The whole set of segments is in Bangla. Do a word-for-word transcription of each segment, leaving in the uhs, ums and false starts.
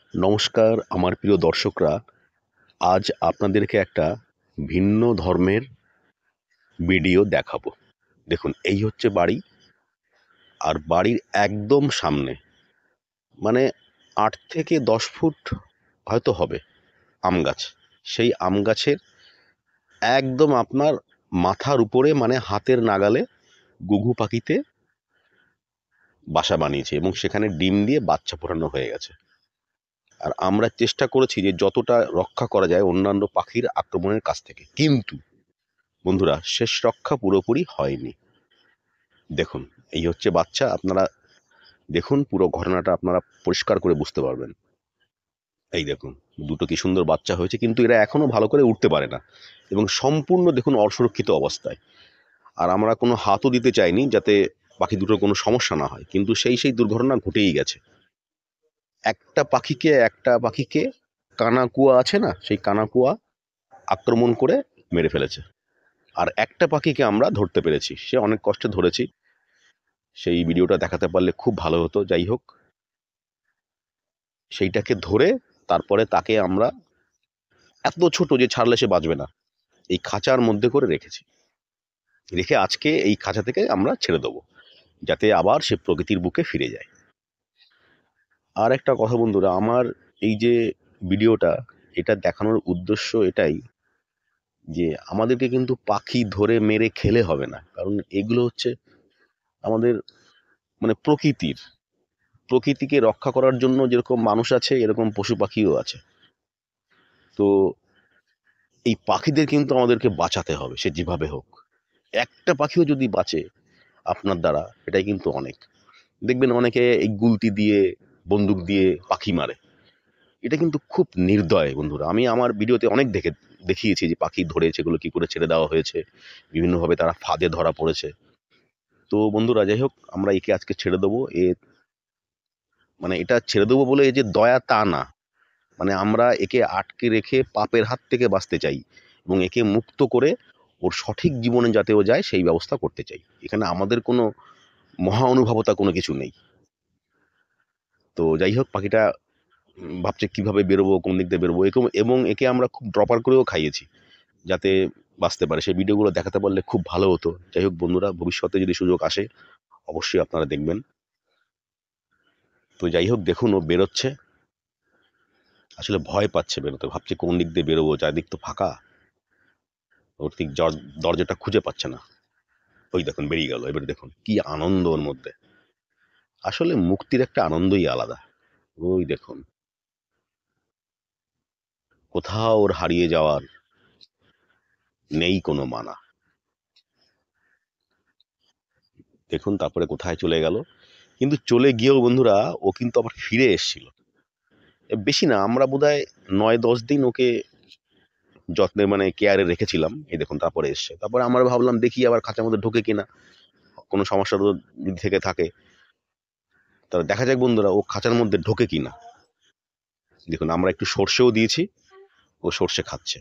নমস্কার আমার প্রিয় দর্শকরা, আজ আপনাদেরকে একটা ভিন্ন ধর্মের ভিডিও দেখাবো। দেখুন, এই হচ্ছে বাড়ি, আর বাড়ির একদম সামনে মানে আট থেকে দশ ফুট হয়তো হবে আম গাছ। সেই আম গাছের একদম আপনার মাথার উপরে মানে হাতের নাগালে ঘুঘু পাখিতে বাসা বানিয়েছে এবং সেখানে ডিম দিয়ে বাচ্চা ফোটানো হয়ে গেছে। আর আমরা চেষ্টা করেছি যে যতটা রক্ষা করা যায় অন্যান্য পাখির আক্রমণের কাছ থেকে, কিন্তু বন্ধুরা শেষ রক্ষা পুরোপুরি হয়নি। দেখুন, এই হচ্ছে বাচ্চা। আপনারা দেখুন, পুরো ঘটনাটা আপনারা পরিষ্কার করে বুঝতে পারবেন। এই দেখুন, দুটো কি সুন্দর বাচ্চা হয়েছে, কিন্তু এরা এখনো ভালো করে উঠতে পারে না এবং সম্পূর্ণ দেখুন অসুরক্ষিত অবস্থায়। আর আমরা কোনো হাতও দিতে চাইনি যাতে পাখি দুটোর কোনো সমস্যা না হয়, কিন্তু সেই সেই দুর্ঘটনা ঘটেই গেছে। একটা পাখিকে একটা পাখিকে কানাকুয়া আছে না, সেই কানাকুয়া আক্রমণ করে মেরে ফেলেছে। আর একটা পাখিকে আমরা ধরতে পেরেছি, সে অনেক কষ্টে ধরেছি। সেই ভিডিওটা দেখাতে পারলে খুব ভালো হতো। যাই হোক, সেইটাকে ধরে তারপরে তাকে আমরা এত ছোট যে ছাড়লে সে বাঁচবে না, এই খাঁচার মধ্যে করে রেখেছি। রেখে আজকে এই খাঁচা থেকে আমরা ছেড়ে দেবো, যাতে আবার সে প্রকৃতির বুকে ফিরে যায়। আর একটা কথা বন্ধুরা, আমার এই যে ভিডিওটা, এটা দেখানোর উদ্দেশ্য এটাই যে আমাদেরকে কিন্তু পাখি ধরে মেরে খেলে হবে না, কারণ এগুলো হচ্ছে আমাদের মানে প্রকৃতির প্রকৃতিকে রক্ষা করার জন্য যেরকম মানুষ আছে, এরকম পশু পাখিও আছে। তো এই পাখিদের কিন্তু আমাদেরকে বাঁচাতে হবে, সে যেভাবে হোক। একটা পাখিও যদি বাঁচে আপনার দ্বারা, এটাই কিন্তু অনেক। দেখবেন অনেকে এই গুলতি দিয়ে, বন্দুক দিয়ে পাখি মারে, এটা কিন্তু খুব নির্দয় বন্ধুরা। আমি আমার ভিডিওতে অনেক দেখে দেখিয়েছি যে পাখি ধরে সেগুলো কী করে ছেড়ে দেওয়া হয়েছে, বিভিন্নভাবে তারা ফাঁদে ধরা পড়েছে। তো বন্ধুরা, যাই হোক, আমরা একে আজকে ছেড়ে দেবো। এ মানে এটা ছেড়ে দেবো বলে এই যে দয়া তা না, মানে আমরা একে আটকে রেখে পাপের হাত থেকে বাঁচতে চাই এবং একে মুক্ত করে ওর সঠিক জীবনে যাতে ও যায় সেই ব্যবস্থা করতে চাই। এখানে আমাদের কোনো মহা অনুভবতা কোনো কিছু নেই। তো যাই হোক, পাখিটা ভাবছে কীভাবে বেরোবো, কোন দিক দিয়ে বেরোবো, এরকম, এবং একে আমরা খুব ড্রপার করেও খাইয়েছি যাতে বাঁচতে পারে। সেই ভিডিওগুলো দেখাতে পারলে খুব ভালো হতো। যাই হোক বন্ধুরা, ভবিষ্যতে যদি সুযোগ আসে অবশ্যই আপনারা দেখবেন। তো যাই হোক, দেখুন ও বেরোচ্ছে, আসলে ভয় পাচ্ছে বেরোতে, ভাবছে কোন দিক দিয়ে বেরোবো, চারিদিক তো ফাঁকা, ওর ঠিক দরজাটা খুঁজে পাচ্ছে না। ওই দেখুন বেরিয়ে গেল। এবারে দেখুন কি আনন্দ ওর মধ্যে। আসলে মুক্তির একটা আনন্দই আলাদা। ওই দেখুন, কোথাও ওর হারিয়ে যাওয়ার নেই কোনো মানা। দেখুন তারপরে কোথায় চলে গেল, কিন্তু চলে গিয়েও বন্ধুরা ও কিন্তু আবার ফিরে এসেছিল। বেশি না, আমরা বোধহয় নয় দশ দিন ওকে যত্নে মানে কেয়ারে রেখেছিলাম। এই দেখুন তারপরে এসছে। তারপরে আমরা ভাবলাম দেখি আবার খাঁচার মধ্যে ঢোকে কিনা, কোনো সমস্যা যদি থেকে থাকে। তাহলে দেখা যাক বন্ধুরা, ও খাঁচার মধ্যে ঢোকে কিনা। দেখুন আমরা একটু সর্ষেও দিয়েছি, ও সর্ষে খাচ্ছে।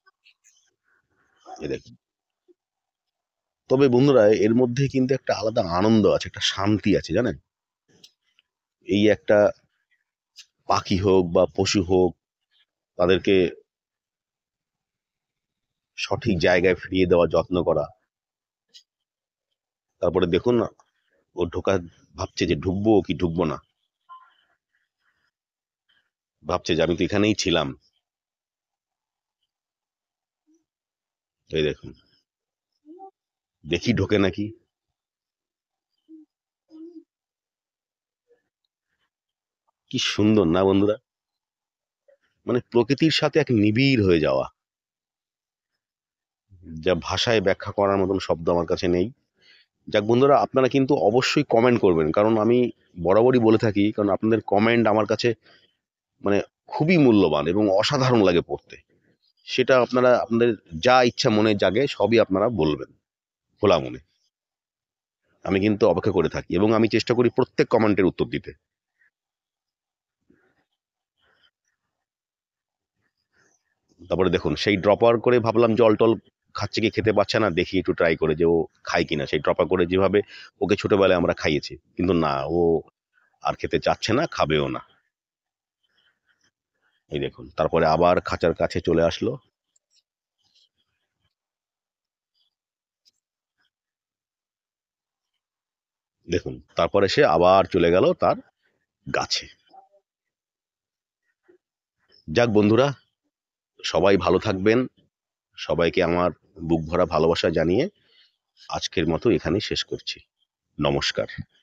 এই দেখুন। তবে বন্ধুরা, এর মধ্যে কিন্তু একটা আলাদা আনন্দ আছে, একটা শান্তি আছে জানেন। এই একটা পাখি হোক বা পশু হোক, তাদেরকে সঠিক জায়গায় ফিরিয়ে দেওয়ার যত্ন করা। তারপরে দেখুন না, ও ঢোকা ভাবছে যে ঢুকবো কি ঢুকবো না, ভাবছে যে আমি তো এখানেই ছিলাম। এই দেখুন, দেখি ঢোকে নাকি। কি সুন্দর না বন্ধুরা, মানে প্রকৃতির সাথে এক নিবিড় হয়ে যাওয়া, যা ভাষায় ব্যাখ্যা করার মতন শব্দ আমার কাছে নেই। যাক বন্ধুরা, আপনারা কিন্তু অবশ্যই কমেন্ট করবেন, কারণ আমি বরাবরই বলে থাকি, কারণ আপনাদের কমেন্ট আমার কাছে মানে খুবই মূল্যবান এবং অসাধারণ লাগে পড়তে। সেটা আপনারা আপনাদের যা ইচ্ছা মনে জাগে সবই আপনারা বলবেন খোলা মনে। আমি কিন্তু অপেক্ষা করে থাকি এবং আমি চেষ্টা করি প্রত্যেক কমেন্টের উত্তর দিতে। তারপরে দেখুন, সেই ড্রপার করে ভাবলাম জল টল খাচ্ছে কি খেতে পাচ্ছে না, দেখি একটু ট্রাই করে যে ও খায় কিনা। সেই ড্রপার করে যেভাবে ওকে ছোটবেলায় আমরা খাইয়েছি, কিন্তু না, ও আর খেতে চাচ্ছে না, খাবেও না। এই দেখুন, তারপরে আবার খাঁচার কাছে চলে আসলো। দেখুন, তারপরে সে আবার চলে গেল তার গাছে। যাক বন্ধুরা, সবাই ভালো থাকবেন। সবাইকে আমার বুক ভরা ভালোবাসা জানিয়ে আজকের মতো এখানেই শেষ করছি। নমস্কার।